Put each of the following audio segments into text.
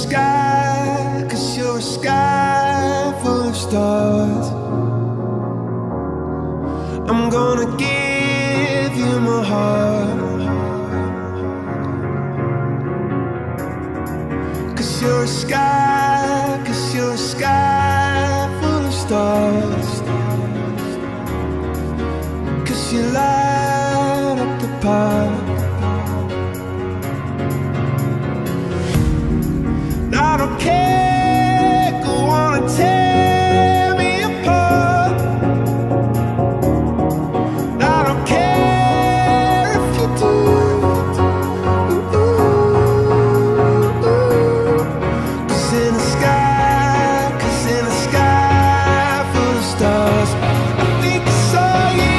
sky, 'cause you're a sky full of stars. I'm gonna give you my heart, 'cause you're a sky, 'cause you're a sky full of stars. 'Cause you light up the park. I don't care, go on and tear me apart. I don't care if you do. Cause in the sky, 'cause in the sky full of stars, I think I saw you.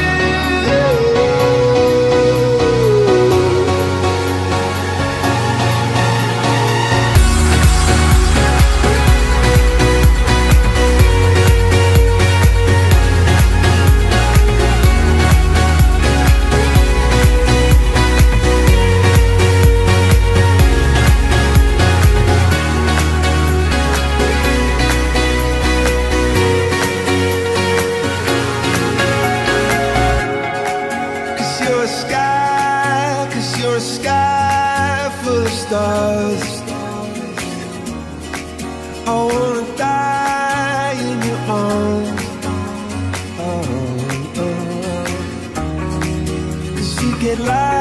You're a sky full of stars. I wanna die in your arms. Oh, oh. 'Cause you get light